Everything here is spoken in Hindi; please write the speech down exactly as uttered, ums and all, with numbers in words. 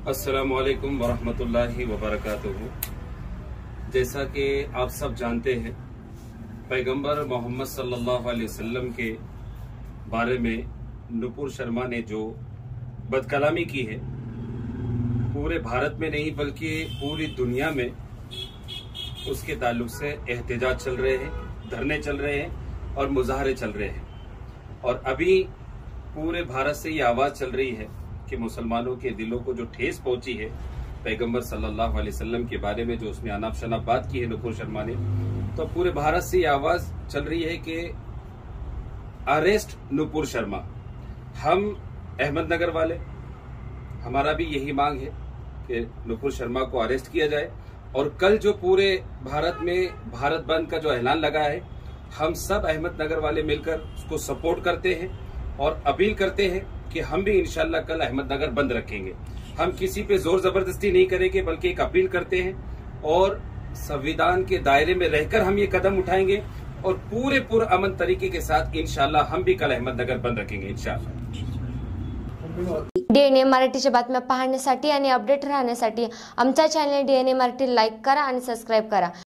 अस्सलामुअलैकुम वरहमतुल्लाहि वबरकातुहू। जैसा कि आप सब जानते हैं, पैगंबर मोहम्मद सल्लल्लाहु अलैहि वसल्लम के बारे में नुपुर शर्मा ने जो बदकलामी की है, पूरे भारत में नहीं बल्कि पूरी दुनिया में उसके ताल्लुक से एहतजाज चल रहे हैं, धरने चल रहे हैं और मुजाहरे चल रहे हैं। और अभी पूरे भारत से ये आवाज चल रही है कि मुसलमानों के दिलों को जो ठेस पहुंची है पैगंबर सल्लल्लाहु अलैहि वसल्लम के बारे में, जो उसमें अनाप शनाप बात की है नुपुर शर्मा ने, तो पूरे भारत से ये आवाज चल रही है कि अरेस्ट नुपुर शर्मा। हम अहमदनगर वाले, हमारा भी यही मांग है कि नुपुर शर्मा को अरेस्ट किया जाए। और कल जो पूरे भारत में भारत बंद का जो ऐलान लगा है, हम सब अहमदनगर वाले मिलकर उसको सपोर्ट करते हैं और अपील करते हैं कि हम भी इंशाल्लाह कल अहमदनगर बंद रखेंगे। हम किसी पे जोर जबरदस्ती नहीं करेंगे, बल्कि एक अपील करते हैं और संविधान के दायरे में रहकर हम ये कदम उठाएंगे और पूरे पुरअमन तरीके के साथ इंशाल्लाह हम भी कल अहमदनगर बंद रखेंगे इंशाल्लाह। डीएनए मराठीच्या बातम्या पाहण्यासाठी आणि अपडेट राहण्यासाठी आमचा चॅनल डीएनए मराठी लाईक करा आणि सबस्क्राईब करा।